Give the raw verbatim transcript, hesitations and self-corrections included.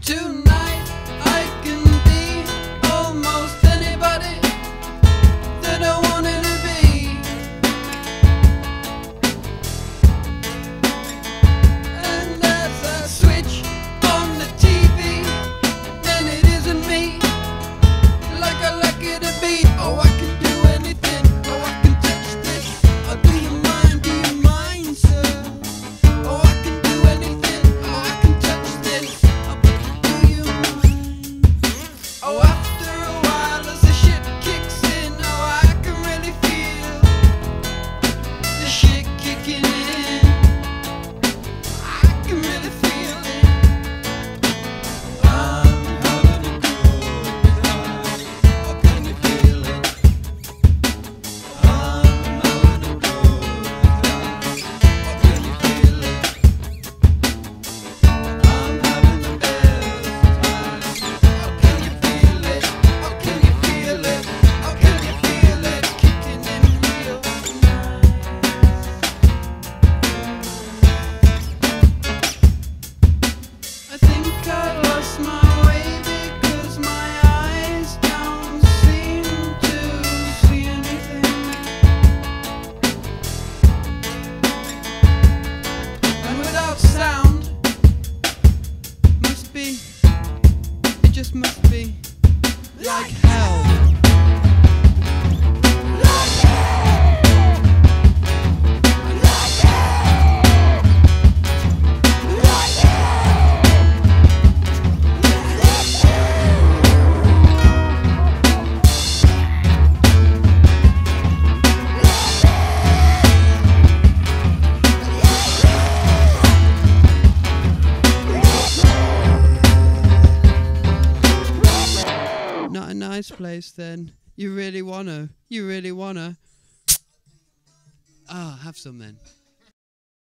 Tonight I can be almost anybody that I wanted to be, and as I switch on the T V, then it isn't me, like I like it to be. Oh, I can do anything, oh, I can touch this. Oh, do you mind, do you mind, sir? Oh, I can do anything, oh, I can touch this. Oh, but do you mind? Oh, after a while as the shit kicks in, oh, I can really feel the shit kicking in. I can really feel it. I'm having a good time. Oh, can you feel it? I'm having a good time. Oh, can you feel it? I'm having the best time. Oh, can you feel it? Oh, can you feel it? Oh, can you feel it? Kicking in real nice. I think I lost my way because my eyes don't seem to see anything, and without sound, must be, it just must be like hell. Not a nice place then. You really wanna, you really wanna. Ah, have some then.